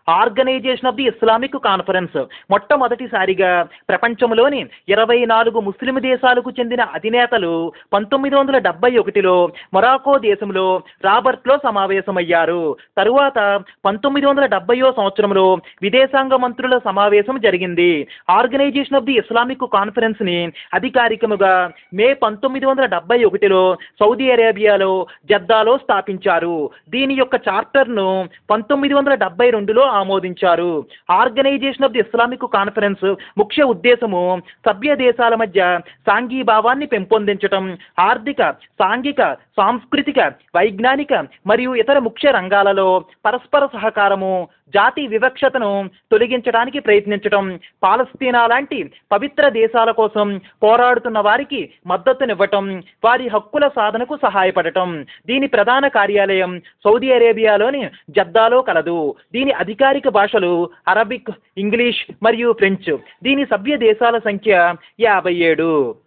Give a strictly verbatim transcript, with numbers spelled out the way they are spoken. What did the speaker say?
Organisation of the Islamic conference మొట్టమొదటిసారిగా ప్రపంచంలోని ఇరవై నాలుగు ముస్లిం దేశాలకు చెందిన అధినేతలు పంతొమ్మిది వందల డెబ్బై ఒకటిలో మొరాకో దేశంలో రాబర్ట్లో సమావేశమయ్యారు. తరువాత పంతొమ్మిది వందల డెబ్బైవ సంవత్సరంలో విదేశాంగ మంత్రుల సమావేశం జరిగింది. ఆర్గనైజేషన్ ఆఫ్ ది ఇస్లామిక్ కాన్ఫరెన్స్ని అధికారికముగా మే పంతొమ్మిది వందల డెబ్బై ఒకటిలో సౌదీ అరేబియాలో జద్దాలో స్థాపించారు. దీని యొక్క చార్టర్ను పంతొమ్మిది వందల డెబ్బై రెండులో ఆమోదించారు. Organisation of the Islamic Conference ముఖ్య ఉద్దేశము సభ్య దేశాల మధ్య సాంఘీభావాన్ని పెంపొందించటం, ఆర్థిక, సాంఘిక, సాంస్కృతిక, వైజ్ఞానిక మరియు ఇతర ముఖ్య రంగాలలో పరస్పర సహకారము, జాతి వివక్షతను తొలగించడానికి ప్రయత్నించటం, పాలస్తీనా లాంటి పవిత్ర దేశాల కోసం పోరాడుతున్న వారికి మద్దతునివ్వటం, వారి హక్కుల సాధనకు సహాయపడటం. దీని ప్రధాన కార్యాలయం సౌదీ అరేబియాలోని జద్దాలో కలదు. దీని అధికారిక భాషలు అరబిక్, ఇంగ్లీష్ మరియు ఫ్రెంచ్. దీని సభ్య దేశాల సంఖ్య యాభై ఏడు.